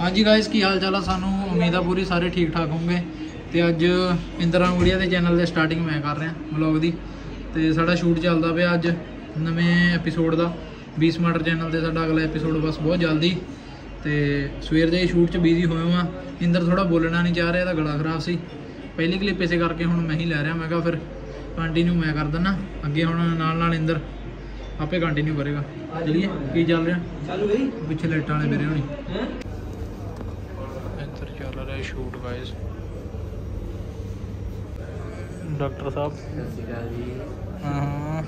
हाँ जी गाइस की हाल चाल है सानू उम्मीद है पूरी सारे ठीक ठाक होंगे। तो अज इंद्र रामगढ़िया के चैनल के स्टार्टिंग मैं कर रहा व्लॉग की। तो साडा शूट चलता पे अज नवे एपीसोड का 20 माटर चैनल से साडा अगला एपीसोड बस बहुत जल्दी। तो सवेर के शूट च बिजी होए हुआ। इंद्र थोड़ा बोलना नहीं चाह रहा, गला खराब सी पहली क्लिप इसे करके हुण मैं ही लै रहा। मैं कहा फिर कंटीन्यू मैं कर देना अगे, हुण नाल इंद्र आपे कंटीन्यू करेगा। चलिए की चल रहा पिछले लाइटां वाले मेरे होनी इधर चल रहा है शूट गाइस। डॉक्टर साहब हाँ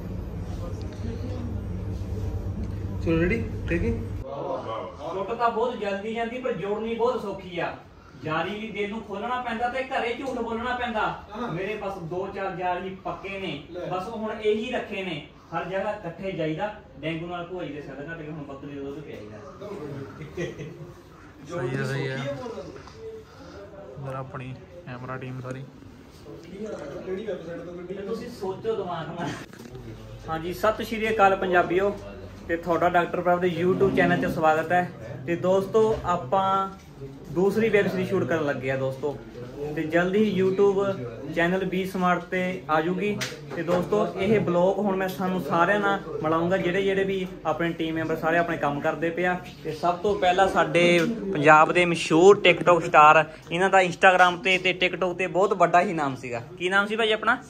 चलो रेडी टेकिंग। लुट तो बहुत जल्दी जाती पर जोड़नी बहुत सौखी आ। जारी भी दिल नूं खोलना पैंदा ते घरे झूठ बोलना पैंदा। मेरे पास 2-4 जारी पक्के ने, बस हुण यही रखे ने। हर जगह इकट्ठे जाईदा, डेंगू नाल भोई दे सकदा घट के हुण बकरी दुध पियाईदा। सही है मेरा अपनी कैमरा टीम सारी ਤੁਸੀਂ ਸੋਚੋ ਦਿਮਾਗ ਨਾਲ। ਹਾਂਜੀ ਸਤਿ ਸ਼੍ਰੀ ਅਕਾਲ ਪੰਜਾਬੀਓ ਤੇ ਤੁਹਾਡਾ ਡਾਕਟਰ ਪ੍ਰਭ ਦੇ YouTube ਚੈਨਲ 'ਚ ਸਵਾਗਤ ਹੈ। ਤੇ ਦੋਸਤੋ ਆਪਾਂ दूसरी वेब सीरीज शूट करने लगे हैं दोस्तों। तो जल्दी ही YouTube चैनल 20 स्मार्ट पे आ जूगी। तो दोस्तों ये ब्लॉग हुण मैं सानू सारे ना मिलाऊंगा जेडे भी अपने टीम मैंबर सारे अपने काम करते पे आ। ते सब तो पहला साडे पंजाब दे मशहूर टिकटॉक स्टार इन्हां दा इंस्टाग्राम ते टिकटॉक ते बहुत बड़ा ही नाम सीगा। की नाम सी भाई अपना?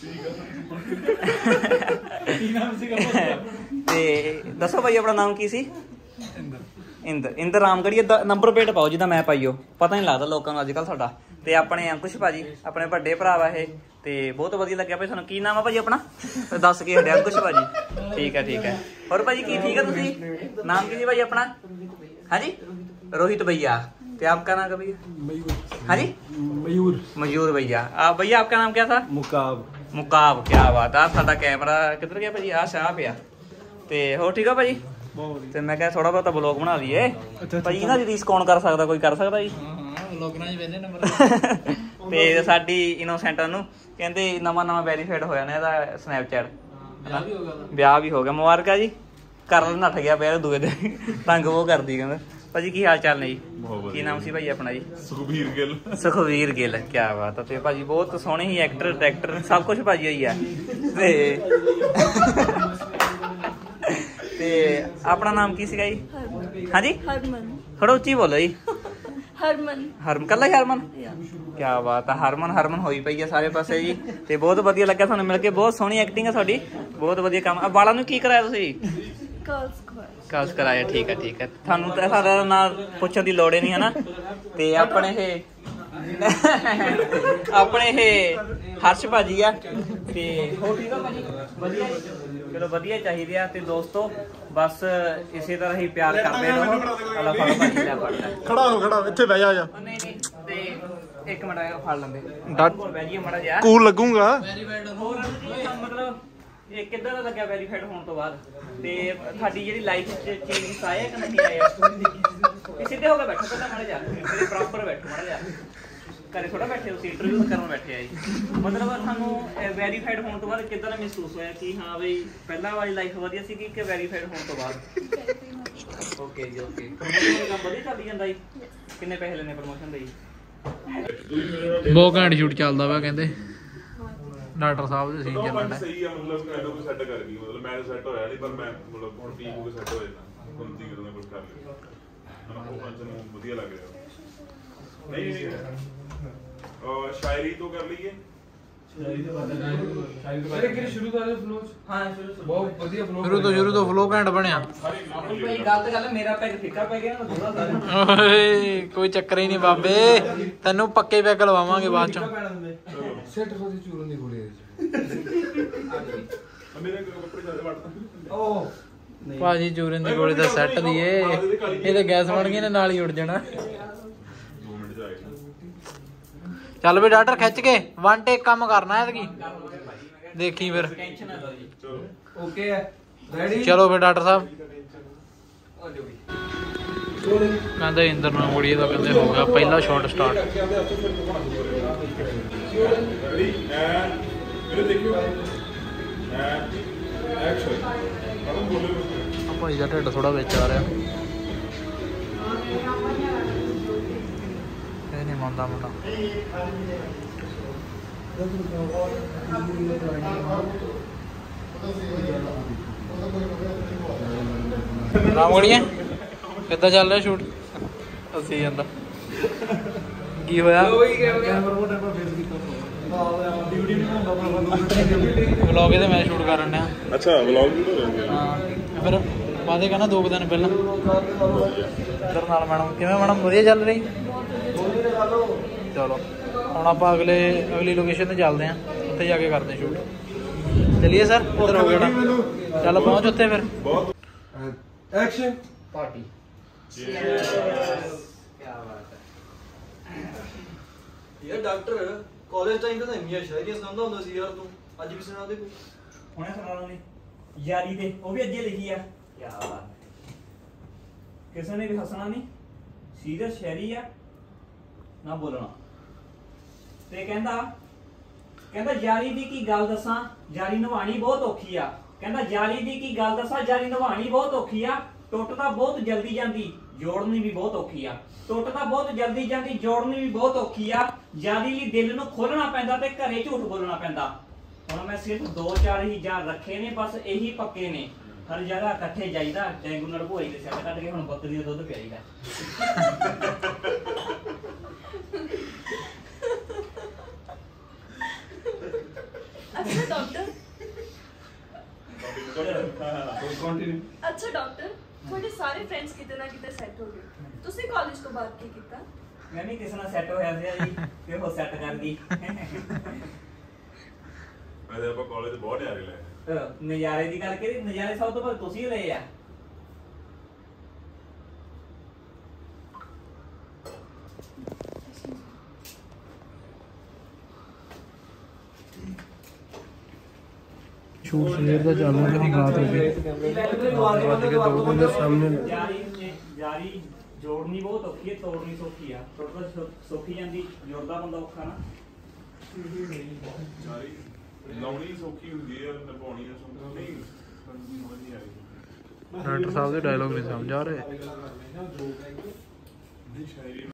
ते दसो भाई अपना नाम की सी? इंद्र रामगढ़िया नंबर प्लेट पाओ जिदा मैं पाईओ, पता नहीं लगता लोगों को अजकल साडा। ते अपने अंकुश भाजी अपने बड़े भरा वा ये ते बहुत वधिया लग्या भाई। थानू की नाम है भाजी अपना? दस के हटे अंकुश भाजी। ठीक है और भाजी की ठीक है तुसी? नाम की भाई अपना? हाँ जी रोहित भैया। ते आपका नाम क्या भैया? हाँ जी मयूर भैया। भैया आपका नाम क्या था? मुकाब। क्या बात है। साडा कैमरा किधर गया भाजी? आ पे ते हो ठीक है भाजी। ਤੇ ਮੈਂ ਕਿਹਾ ਥੋੜਾ ਬਹੁਤਾ ਬਲੌਗ ਬਣਾ ਲਈਏ ਭਾਈ। ਇਹਨਾਂ ਦੀ ਰੀਸ ਕੌਣ ਕਰ ਸਕਦਾ? ਕੋਈ ਕਰ ਸਕਦਾ ਜੀ। ਵਲੌਗਰਾਂ 'ਚ ਵੇਲੇ ਨੰਬਰ ਤੇ ਸਾਡੀ ਇਨੋਸੈਂਟ ਨੂੰ ਕਹਿੰਦੇ ਨਵਾਂ ਵੈਰੀਫਾਈਡ ਹੋਇਆ ਨਾ ਇਹਦਾ ਸਨੈਪਚੈਟ। ਵਿਆਹ ਵੀ ਹੋ ਗਿਆ, ਮੁਬਾਰਕਾਂ ਜੀ। ਕਰਨ ਨੱਠ ਗਿਆ ਪਿਆ ਦੂਏ ਦੇ ਤੰਗ ਉਹ ਕਰਦੀ। ਕਹਿੰਦਾ ਭਾਜੀ ਕੀ ਹਾਲ ਚਾਲ ਨੇ ਜੀ? ਕੀ ਨਾਮ ਸੀ ਭਾਈ ਆਪਣਾ ਜੀ? ਸੁਖਵੀਰ ਗਿੱਲ। ਕੀ ਬਾਤ ਹੈ। ਤੇ ਭਾਜੀ ਬਹੁਤ ਸੋਹਣੇ ਹੀ ਐਕਟਰ ਡਾਇਰੈਕਟਰ ਸਭ ਕੁਝ ਭਾਜੀ ਹੋਈ ਆ। ਤੇ ਆਪਣਾ ਨਾਮ ਕੀ ਸੀਗਾ ਜੀ? ਹਾਂਜੀ हरमन। ਥੋੜਾ ਉੱਚੀ ਬੋਲੋ ਜੀ। हरमन ਕੱਲਾ ਹੀ ਹਰਮਨ। ਕੀ ਬਾਤ ਹੈ। ਹਰਮਨ ਹੋਈ ਪਈ ਹੈ ਸਾਰੇ ਪਾਸੇ ਜੀ। ਤੇ ਬਹੁਤ ਵਧੀਆ ਲੱਗਾ ਤੁਹਾਨੂੰ ਮਿਲ ਕੇ। ਬਹੁਤ ਸੋਹਣੀ ਐਕਟਿੰਗ ਹੈ ਤੁਹਾਡੀ, ਬਹੁਤ ਵਧੀਆ ਕੰਮ। ਬਾਲਾਂ ਨੂੰ ਕੀ ਕਰਾਇਆ ਤੁਸੀਂ? ਕਾਲਸ ਕਰਾਇਆ। ਠੀਕ ਹੈ ਤੁਹਾਨੂੰ ਤਾਂ ਸਾਡਾ ਨਾਂ ਪੁੱਛਣ ਦੀ ਲੋੜ ਹੀ ਨਹੀਂ ਹੈ ਨਾ। ਤੇ ਆਪਣੇ ਇਹ ਹਰਸ਼ ਭਾਜੀ ਆ। ਤੇ ਹੋ ਠੀਕ ਆ ਭਾਜੀ? ਵਧੀਆ चलो वधिया चाहिए। तो दोस्तों बस इसी तरह ही प्यार करते रहो। खड़ा हो इत्थे बैठ जा। नहीं ते एक मिनट फड़ लेंदे बैठिए माड़ा जिहा कूल लगूंगा। मतलब ये किद्दां दा लग्या वेरीफाइड होने तो बाद ते साडी जेहड़ी लाइफ च चेंजेस आए कि नहीं आए? सीधे हो के बैठो पता माड़ा जिहा प्रॉपर बैठो माड़ा जिहा। घरे थोड़ा बैठे हो इंटरव्यू करन बैठे आई। मतलब थानू वेरीफाइड होने तो बाद कितना महसूस होया कि हाँ भाई पहला वाली लाइफ वधिया सी कि वेरीफाइड होने तो बाद? ओके जी ओके। प्रमोशन का वधिया चल ਜਾਂਦਾ जी। किन्ने पैसे लेने प्रमोशन ਦੇ जी? बहुत घंटे शूट चलदा वा कहंदे डॉक्टर साहब ਦੇ सीन ਚੱਲਦਾ सही है। मतलब मैं तो सेट कर गई, मतलब मैं सेट होया नहीं पर मैं मतलब ਹੁਣ ਠੀਕ ਹੋ ਕੇ सेट ਹੋ ਜਾਣਾ। ਕੁੰਤੀ ਕਿਦੋਂ ਕੁਝ ਕਰ ਲਿਆ ਨਾ ਉਹ ਫੰਕਸ਼ਨ ਵਧੀਆ ਲੱਗ ਰਿਹਾ। नहीं शायरी तो कर लीजिए। शुरू तो फ्लो घंट बनया। कोई चक्कर ही नहीं बाबे, तेनू पक्के पैग लवावांगे बाद चों। भाजी चूरन दी गोली दा सैट दी ये तो गैस बन गई ने नाल ही उड़ जाना। चल भी डॉक्टर खिंच के वन टेक काम करना है की देखी फिर। ओके है रेडी चलो फिर डॉक्टर साहब कहते इंद्र रामगढ़िया का कहते हो गया पहला शॉट स्टार्ट। भाई का ढिड थोड़ा बिच आ रहा। ਆਉਂਦਾ ਮੁੰਡਾ। ਰਾਮਗੜੀਆਂ ਕਿੱਦਾਂ ਚੱਲ ਰਿਹਾ ਸ਼ੂਟ? ਅਸੀਂ ਜਾਂਦਾ ਕੀ ਹੋਇਆ? ਵਲੌਗ ਇਹਦੇ ਮੈਂ ਸ਼ੂਟ ਕਰਨ ਡਿਆ। ਅੱਛਾ ਵਲੌਗ ਵੀ ਹੋ ਰਿਹਾ। ਹਾਂ ਫਿਰ ਵਾਦੇ ਕਹਿੰਦਾ 2 ਦਿਨ ਪਹਿਲਾਂ ਇੱਧਰ ਨਾਲ ਮੈਡਮ। ਕਿਵੇਂ ਮੈਡਮ? ਵਧੀਆ ਚੱਲ ਰਹੀ? ਚਲੋ ਹੁਣ ਆਪਾਂ ਅਗਲੀ ਲੋਕੇਸ਼ਨ ਤੇ ਚੱਲਦੇ ਹਾਂ, ਉੱਥੇ ਜਾ ਕੇ ਕਰਦੇ ਹਾਂ ਸ਼ੂਟ। ਚਲਿਏ ਸਰ, ਉੱਧਰ ਹੋ ਗਿਆ ਨਾ, ਚੱਲ ਪਹੁੰਚ ਉੱਥੇ ਫਿਰ। Action party. ਯਾਰ ਡਾਕਟਰ ਕਾਲਜ ਟਾਈਮ ਤਾਂ ਇੰਨੀਆਂ ਸ਼ਾਇਰੀਆਂ ਸੁਣਾਉਂਦਾ ਹੁੰਦਾ ਸੀ ਯਾਰ ਤੂੰ, ਅੱਜ ਵੀ ਸੁਣਾ ਦੇ ਕੋਈ। ਹੁਣੇ ਸੁਣਾਉਣਾ ਨਹੀਂ ਯਾਰੀ ਤੇ, ਉਹ ਵੀ ਅੱਜੇ ਲਿਖੀ ਆ। ਕੀ ਬਾਤ, ਕਿਸੇ ਨੇ ਵੀ ਹੱਸਣਾ ਨਹੀਂ, ਸੀਰੀਅਸ ਸ਼ਾਇਰੀ ਆ, ਨਾ ਬੋਲਣਾ। ਤੇ ਕਹਿੰਦਾ ਯਾਰੀ ਦੀ ਕੀ ਗੱਲ ਦੱਸਾਂ, ਯਾਰੀ ਨਿਭਾਣੀ ਬਹੁਤ ਔਖੀ ਆ। ਕਹਿੰਦਾ ਯਾਰੀ ਦੀ ਕੀ ਗੱਲ ਦੱਸਾਂ, ਯਾਰੀ ਨਿਭਾਣੀ ਬਹੁਤ ਔਖੀ ਆ। ਟੁੱਟ ਤਾਂ ਬਹੁਤ ਜਲਦੀ ਜਾਂਦੀ, ਜੋੜਨੀ ਵੀ ਬਹੁਤ ਔਖੀ ਆ। ਟੁੱਟ ਤਾਂ ਬਹੁਤ ਜਲਦੀ ਜਾਂਦੀ, ਜੋੜਨੀ ਵੀ ਬਹੁਤ ਔਖੀ ਆ। ਯਾਰੀ ਲਈ ਦਿਲ ਨੂੰ ਖੋਲਣਾ ਪੈਂਦਾ ਤੇ ਘਰੇ ਝੂਠ ਬੋਲਣਾ ਪੈਂਦਾ। ਹੁਣ ਮੈਂ ਸਿਰਫ 2-4 ਹੀ ਜਾਨ ਰੱਖੇ ਨੇ, ਬਸ ਇਹੀ ਪੱਕੇ ਨੇ। ਹਰ ਜਗ੍ਹਾ ਇਕੱਠੇ ਜਾਈਦਾ, ਡੈਂਗੂ ਨਾਲ ਭੋਈ ਤੇ ਸੈੱਟ ਕੱਢ ਕੇ ਹੁਣ ਬੱਕਰੀ ਦਾ ਦੁੱਧ ਪਿਆਈਦਾ। अच्छा डॉक्टर, ਕੰਟੀਨਿਊ। अच्छा डॉक्टर, ਤੁਹਾਡੇ ਸਾਰੇ ਫਰੈਂਡਸ ਕਿਤੇ ਨਾ ਕਿਤੇ ਸੈੱਟ ਹੋ ਗਏ, ਤੁਸੀਂ ਕਾਲਜ ਤੋਂ ਬਾਅਦ ਕੀ ਕੀਤਾ? ਮੈਂ ਵੀ ਕਿਸੇ ਨਾਲ ਸੈੱਟ ਹੋਇਆ ਸੀ ਜੀ, ਤੇ ਉਹ ਸੈੱਟ ਕਰ ਗਈ। ਵੈਸੇ ਆਪਾਂ ਕਾਲਜ ਬਹੁਤ ਨਜ਼ਾਰੇ ਲਏ। ਨਜ਼ਾਰੇ ਦੀ ਗੱਲ ਕਰੀ, ਨਜ਼ਾਰੇ ਸਭ ਤੋਂ ਪਹਿਲਾਂ ਤੁਸੀਂ ਲਏ ਆ। ਸ਼ੂਟ ਸਵੇਰ ਦਾ ਚੱਲ ਰਿਹਾ, ਹੁਣ ਰਾਤ ਹੋ ਗਈ। ਯਾਰੀ ਜੋੜਨੀ ਬਹੁਤ ਔਖੀ ਹੈ, ਤੋੜਨੀ ਸੌਖੀ ਆ। ਟੁੱਟਦਾ ਸੌਖੀ ਜਾਂਦੀ, ਜੋੜਦਾ ਬੰਦਾ ਔਖਾ ਨਾ। ਸਾਰੀ ਲਾਉਣੀ ਸੌਖੀ ਹੁੰਦੀ ਹੈ, ਨਿਭਾਉਣੀ ਸੌਖੀ ਨਹੀਂ। ਸਮਝ ਨਹੀਂ ਆਈ। ਡਾਕਟਰ ਸਾਹਿਬ ਦੇ ਡਾਇਲੋਗ ਨਹੀਂ ਸਮਝ ਆ ਰਹੇ। ਨਹੀਂ ਸ਼ਾਇਰੀ